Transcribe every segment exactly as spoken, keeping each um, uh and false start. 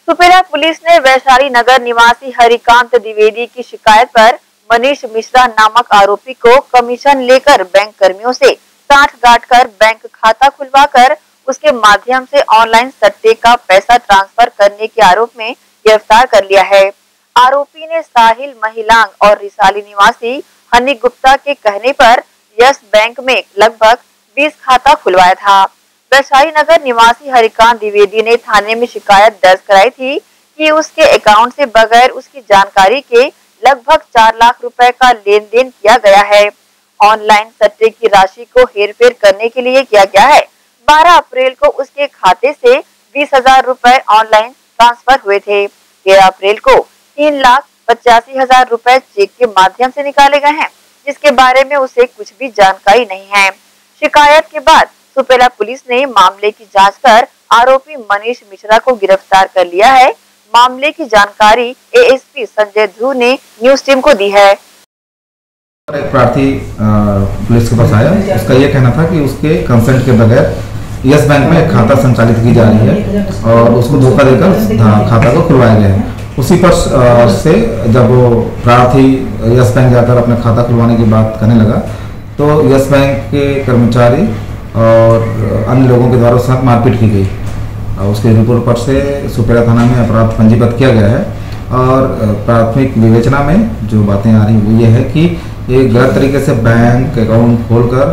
Supela police ने वैशाली नगर निवासी हरिकांत द्विवेदी की शिकायत पर मनीष मिश्रा नामक आरोपी को कमीशन लेकर बैंक कर्मियों से साठ गांठ कर बैंक खाता खुलवाकर उसके माध्यम से ऑनलाइन सट्टे का पैसा ट्रांसफर करने के आरोप में गिरफ्तार कर लिया है। आरोपी ने साहिल महिलांग और रिसाली निवासी हनी गुप्ता के कहने पर यस बैंक में लगभग बीस खाता खुलवाया था। वैशाली नगर निवासी हरिकांत द्विवेदी ने थाने में शिकायत दर्ज कराई थी कि उसके अकाउंट से बगैर उसकी जानकारी के लगभग चार लाख रुपए का लेन देन किया गया है। ऑनलाइन सट्टे की राशि को हेरफेर करने के लिए किया गया है। बारह अप्रैल को उसके खाते से बीस हजार रूपए ऑनलाइन ट्रांसफर हुए थे। तेरह अप्रैल को तीन लाख पचासी हजार रूपए चेक के माध्यम से निकाले गए हैं, जिसके बारे में उसे कुछ भी जानकारी नहीं है। शिकायत के बाद सुपेला पुलिस ने मामले की जांच कर आरोपी मनीष मिश्रा को गिरफ्तार कर लिया है। मामले की जानकारी एएसपी संजय ध्रुव ने न्यूज टीम को दी है। एक प्रार्थी पुलिस के पास आया, उसका यह कहना था कि उसके कंसेंट के बगैर यस बैंक में एक खाता संचालित की जा रही है और उसको धोखा देकर खाता को खुलवाया गया है। उसी पर से जब वो प्रार्थी यस बैंक जाकर अपने खाता खुलवाने की बात करने लगा तो यस बैंक के कर्मचारी और अन्य लोगों के द्वारा उसके साथ मारपीट की गई। उसके रिपोर्ट पर से सुपेला थाना में अपराध पंजीबद्ध किया गया है और प्राथमिक विवेचना में जो बातें आ रही वो ये है कि ये गलत तरीके से बैंक अकाउंट खोलकर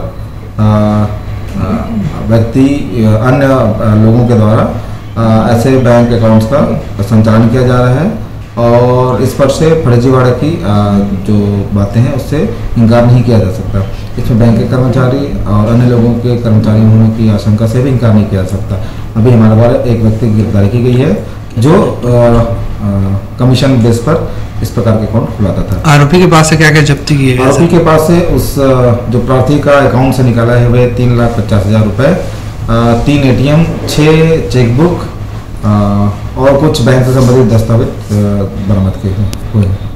व्यक्ति अन्य लोगों के द्वारा ऐसे बैंक अकाउंट्स का संचालन किया जा रहा है और इस पर से फर्जीवाड़ा की जो बातें हैं उससे इनकार नहीं किया जा सकता। इसमें बैंक के कर्मचारी और अन्य लोगों के कर्मचारी होने की आशंका से भी इनकार नहीं किया जा सकता। अभी हमारे द्वारा एक व्यक्ति की गिरफ्तारी की गई है जो आ, आ, कमीशन बेस पर इस प्रकार के अकाउंट खुलाता था। आरोपी के पास से क्या क्या जब्ती की है? आरोपी के पास से उस जो प्रार्थी का अकाउंट से निकाला है वह तीन लाख पचास हजार रुपये, तीन एटीएम, छः चेकबुक और कुछ बैंक से संबंधित दस्तावेज बरामद किए हुए हैं।